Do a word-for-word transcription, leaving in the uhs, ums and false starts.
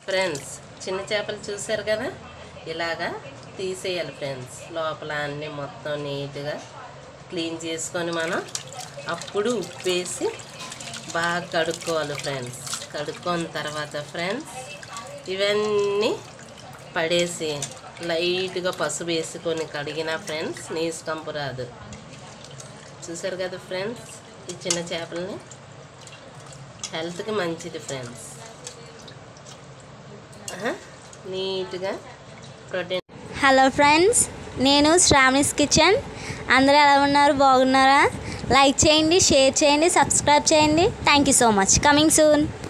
Friends చిన్న చేపలు చూసారు కదా, ఇలాగా తీసేయాలి ఫ్రెండ్స్. లోపల అన్నీ మొత్తం నీట్గా క్లీన్ చేసుకొని మనం అప్పుడు ఉప్పు వేసి బాగా కడుక్కోవాలి ఫ్రెండ్స్. కడుక్కున్న తర్వాత ఫ్రెండ్స్ ఇవన్నీ పడేసి లైట్గా పసుపు వేసుకొని కడిగిన ఫ్రెండ్స్ నీసు కంపు రాదు. చూసారు కదా ఫ్రెండ్స్, ఈ చిన్న చేపలని హెల్త్కి మంచిది ఫ్రెండ్స్. నీట్గా ప్రోటీన్. హలో ఫ్రెండ్స్, నేను శ్రావణిస్ కిచెన్. అందరూ ఎలా ఉన్నారు? బాగున్నారా? లైక్ చేయండి, షేర్ చేయండి, సబ్స్క్రైబ్ చేయండి. Thank you so much. Coming soon.